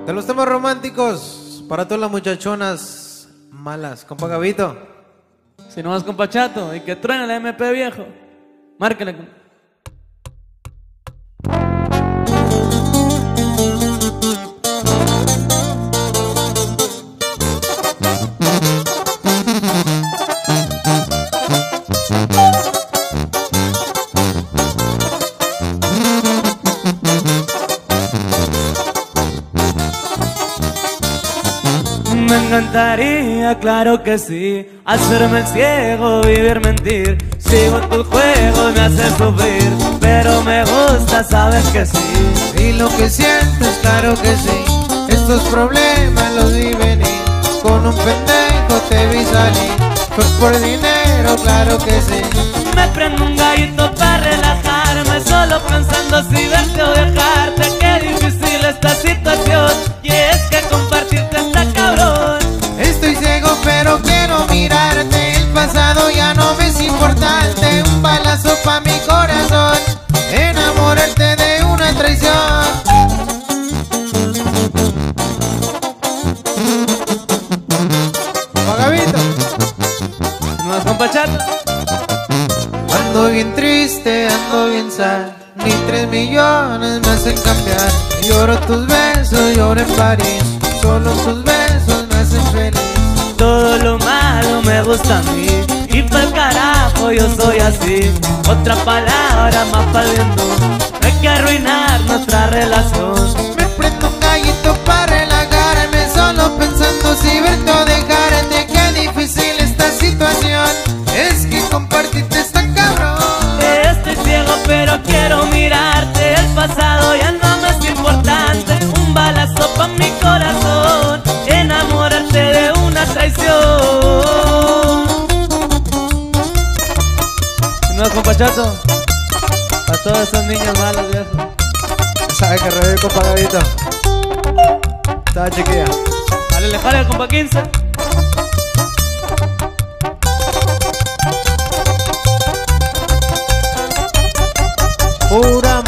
De los temas románticos, para todas las muchachonas malas, compa Gabito. Si no vas con Pachato y que truene la MP viejo, márquele. Me encantaría, claro que sí, hacerme el ciego, vivir, mentir. Sigo tus juegos, me haces sufrir, pero me gusta, sabes que sí. Y lo que sientes, claro que sí. Estos problemas los vi venir. Con un pendejo te vi salir. Pues por dinero, claro que sí. Me prendo un gallito para relajarme, solo pensando si verte o dejarte. Qué difícil esta situación, y es que compartirte está cabrón. Estoy ciego pero quiero mirarte. El pasado ya no me es importante. Un balazo pa' mi corazón, enamorarte de una traición. Pagavito. ¿No vas con Pachato? Ando bien triste, ando bien sad. Ni 3 millones me hacen cambiar. Lloro tus besos, lloro en París. Solo tus besos me hacen feliz. Todo lo malo me gusta a mí, y pa'l carajo yo soy así. Otra palabra más paliendo, no hay que arruinar nuestra relación. Me prendo un gallito para relajarme, solo pensando si verte o dejarte. Qué difícil esta situación, es que compartirte está cabrón. Estoy ciego pero quiero mirarte, el pasado ya no me es importante. Un balazo pa' mi corazón, enamorarte de una traición. ¿No es con Pachato? A todas esas niñas malas, viejo. ¿Sabe que revive con Pagavito? Estaba chiquilla. Jale, compa 15. Pura